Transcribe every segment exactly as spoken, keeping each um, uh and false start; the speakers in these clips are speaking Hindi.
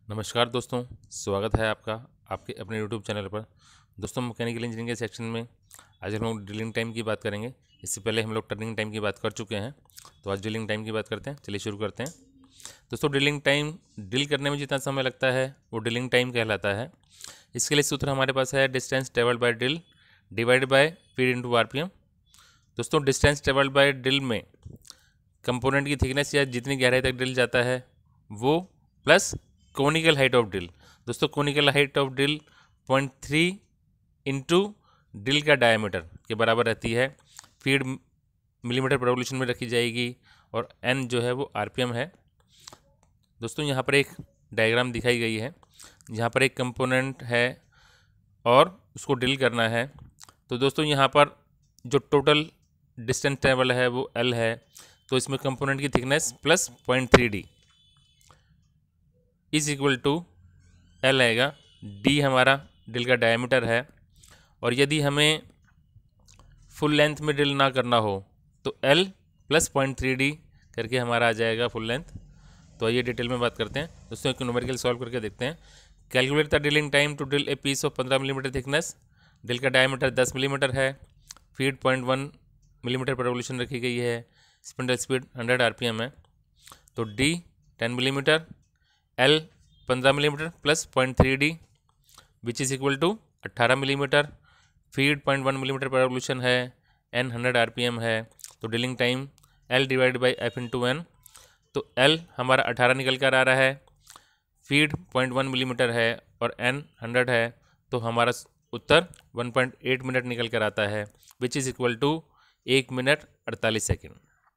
नमस्कार दोस्तों, स्वागत है आपका आपके अपने यूट्यूब चैनल पर। दोस्तों, मैकेनिकल इंजीनियरिंग के सेक्शन में आज हम लोग ड्रिलिंग टाइम की बात करेंगे। इससे पहले हम लोग टर्निंग टाइम की बात कर चुके हैं, तो आज ड्रिलिंग टाइम की बात करते हैं। चलिए शुरू करते हैं। दोस्तों, ड्रिलिंग टाइम, ड्रिल करने में जितना समय लगता है वो ड्रिलिंग टाइम कहलाता है। इसके लिए सूत्र हमारे पास है distance travelled by drill divide by feed into R P M. दोस्तों, डिस्टेंस ट्रेवल्ड बाय ड्रिल में कंपोनेंट की थिकनेस या जितनी गहराई तक ड्रिल जाता है वो plus conical height of drill. दोस्तों, conical height of drill point three into drill का डायमीटर के बराबर रहती है। फीड मिलीमीटर पर रेवोल्यूशन में रखी जाएगी और एन जो है वो आरपीएम है। दोस्तों, यहाँ पर एक डायग्राम दिखाई गई है, यहाँ पर एक कंपोनेंट है और उसको ड्रिल करना है। तो दोस्तों, यहाँ पर जो टोटल डिस्टेंस ट्रेवल है वो एल है, तो इसमें कंपोनेंट की thickness plus point three D is equal to L आएगा। डी हमारा ड्रिल का डायमीटर है, और यदि हमें फुल लेंथ में ड्रिल ना करना हो तो L plus point three D करके हमारा आ जाएगा फुल लेंथ। तो आइए डिटेल में बात करते हैं। दोस्तों, एक न्यूमेरिकल सॉल्व करके देखते हैं। Calculate the drilling time to drill a piece of पंद्रह मिलीमीटर थिकनेस। ड्रिल का डायमीटर दस मिलीमीटर है, feed point one millimetre per revolution रखी गई है, स्पिंडल स्पीड हंड्रेड आरपीएम है। तो डी टेन मिलीमीटर, एल पंद्रह millimetre plus point three D which is equal to अट्ठारह millimetre, feed point one millimetre per revolution है, एन हंड्रेड आरपीएम है। तो drilling time L divide by F into N. तो एल हमारा अठारह निकल कर आ रहा है, फीड पॉइंट वन मिलीमीटर है और एन हंड्रेड है, तो हमारा उत्तर वन पॉइंट एट मिनट निकल कर आता है, विच इज़ इक्वल टू एक मिनट अड़तालीस सेकेंड।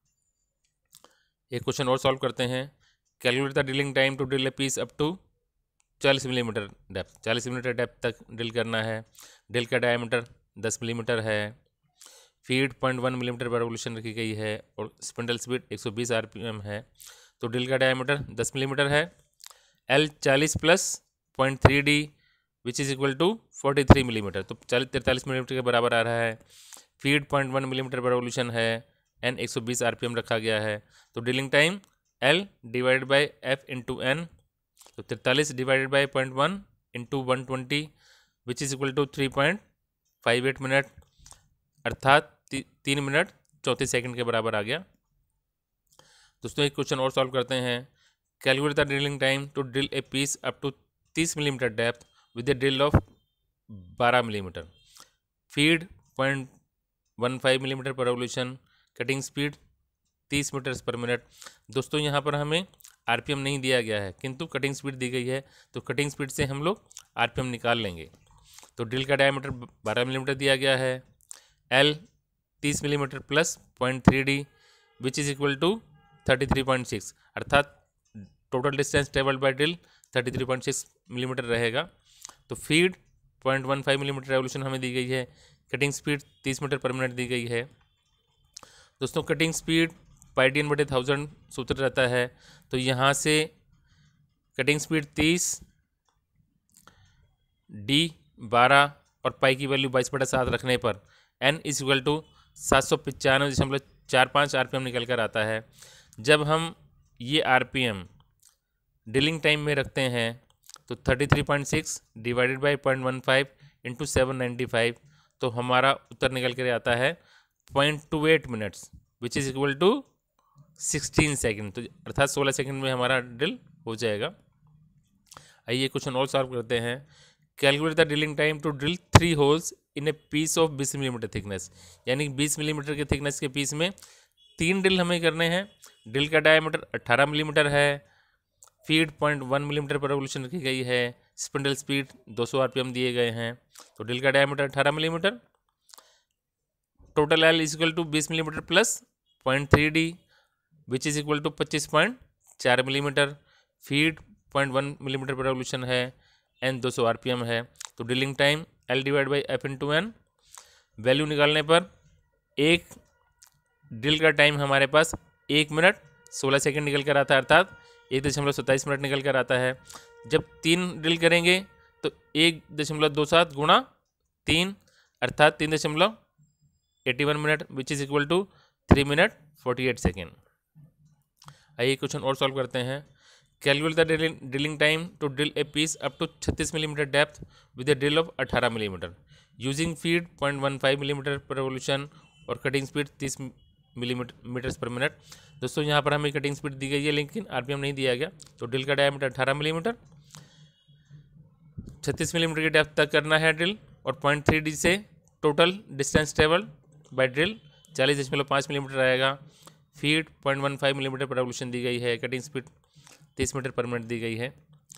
एक क्वेश्चन और सॉल्व करते हैं। Calculate the drilling time to drill a piece up to चालीस मिलीमीटर डेप्थ। चालीस मिलीमीटर डेप्थ तक ड्रिल करना है। ड्रिल का डायमीटर दस मिलीमीटर है, feed point one millimetre per revolution रखी गई है और स्पिंडल स्पीड एक सौ बीस आरपीएम है। तो ड्रिल का डायमीटर दस मिलीमीटर है। एल चालीस plus point three D which is equal to forty three millimetre, तो चालीस तैंतालीस मिलीमीटर के बराबर आ रहा है। Feed point one millimetre per revolution है, एन एक सौ बीस आरपीएम रखा गया है। तो drilling time L divide by F into N. तो तैंतालीस divided by point one into one twenty which is equal to three point five eight minute, अर्थात ती, तीन मिनट चौंतीस सेकंड के बराबर आ गया। दोस्तों, एक क्वेश्चन और सॉल्व करते हैं। Calculate the drilling time to drill a piece up to तीस millimetre depth with a drill of बारह millimetre, feed point one five millimetre per revolution, cutting speed तीस मीटर्स पर मिनट। दोस्तों, यहाँ पर हमें आरपीएम नहीं दिया गया है, किंतु कटिंग स्पीड दी गई है, तो कटिंग स्पीड से हम लोग आरपीएम निकाल लेंगे। तो ड्रिल का डायमीटर बारह मिलीमीटर दिया गया है, एल तीस millimetre plus point three D which is equal to thirty three point six, अर्थात total distance travelled by drill thirty three point six millimetre रहेगा। तो feed point one five millimetre revolution हमें दी गई है, कटिंग स्पीड तीस मीटर पर मिनट दी गई है। दोस्तों, cutting speed pi D N बटे थाउजेंड सूत्र रहता है, तो यहाँ से कटिंग स्पीड तीस, डी बारह और पाई की वैल्यू बाईस बटा सात रखने पर एन इज इक्वल टू सात सौ पचानवे दशमलव चार पाँच आर पी एम निकल कर आता है। जब हम ये R P M drilling time में रखते हैं तो thirty three point six divided by point one five into seven ninety five, तो हमारा उत्तर निकल कर आता है point two eight minutes which is equal to sixteen second, तो अर्थात सोलह सेकेंड में हमारा ड्रिल हो जाएगा। आइए क्वेश्चन और सॉल्व करते हैं। Calculate the drilling time to drill three holes in a piece of बीस मिलीमीटर थिकनेस, यानी बीस मिलीमीटर के थिकनेस के पीस में तीन ड्रिल हमें करने हैं। ड्रिल का डायमीटर अट्ठारह मिलीमीटर है, feed point one millimetre per revolution रखी गई है, स्पिंडल स्पीड दो सौ आरपीएम दिए गए हैं। तो ड्रिल का डायमीटर अट्ठारह millimetre, total L is equal to बीस millimetre plus point three D which is equal to पच्चीस पॉइंट चार millimetre, feed point one millimetre per revolution है, एन दो सौ आरपीएम है। तो drilling time L divide by F into N, value निकालने पर एक ड्रिल का टाइम हमारे पास एक मिनट सोलह सेकेंड निकल कर आता है, अर्थात एक दशमलव सत्ताईस मिनट निकल कर आता है। जब तीन ड्रिल करेंगे तो एक दशमलव दो सात गुणा तीन, अर्थात तीन दशमलव eighty one minute which is equal to three minute forty eight second. आइए क्वेश्चन और सॉल्व करते हैं। Calculate the drilling drilling time to drill a piece up to छत्तीस millimetre depth with a drill of अठारह millimetre using feed point one five millimetre per revolution और कटिंग स्पीड तीस मिलीमीटर मीटर्स पर मिनट। दोस्तों यहाँ पर हमें कटिंग स्पीड दी गई है लेकिन आरपीएम नहीं दिया गया। तो ड्रिल का डायमीटर अठारह मिलीमीटर, छत्तीस मिलीमीटर की डेप्थ तक करना है ड्रिल और पॉइंट थ्री डी से total distance travel by drill चालीस दशमलव पाँच मिलीमीटर रहेगा। Feed point one five millimetre per revolution दी गई है। कटिंग स्पीड तीस मीटर पर मिनट दी गई है।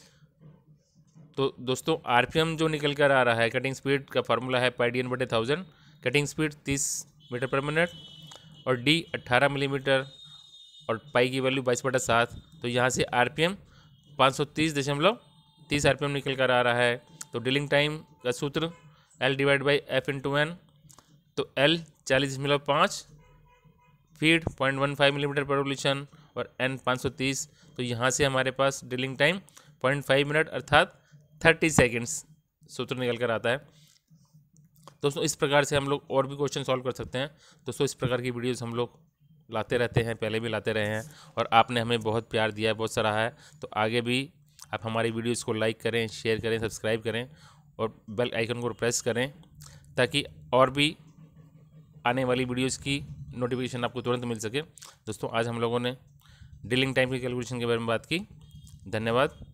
तो दोस्तों आरपीएम जो निकल कर आ रहा है, कटिंग स्पीड का फार्मूला है पाई डी एन बटे थाउजेंड, कटिंग स्पीड तीस मीटर पर मिनट और डी अट्ठारह मिलीमीटर और पाई की वैल्यू बाईस बटा सात। तो यहाँ से आरपीएम पाँच सौ तीस दशमलव तीस आरपीएम निकल कर आ रहा है। तो ड्रिलिंग टाइम का सूत्र L divide by F into N. तो एल चालीस दशमलव पाँच, feed point one five millimetre per revolution और एन पाँच सौ तीस। तो यहाँ से हमारे पास drilling time point five minute अर्थात थर्टी सेकेंड्स सूत्र निकल कर आता है। दोस्तों इस प्रकार से हम लोग और भी क्वेश्चन सॉल्व कर सकते हैं। दोस्तों इस प्रकार की वीडियोस हम लोग लाते रहते हैं, पहले भी लाते रहे हैं और आपने हमें बहुत प्यार दिया है, बहुत सराहा है। तो आगे भी आप हमारी वीडियोस को लाइक करें, शेयर करें, सब्सक्राइब करें और बेल आइकन को प्रेस करें ताकि और भी आने वाली वीडियोस की नोटिफिकेशन आपको तुरंत मिल सके। दोस्तों आज हम लोगों ने ड्रिलिंग टाइम की कैलकुलेशन के बारे में बात की। धन्यवाद।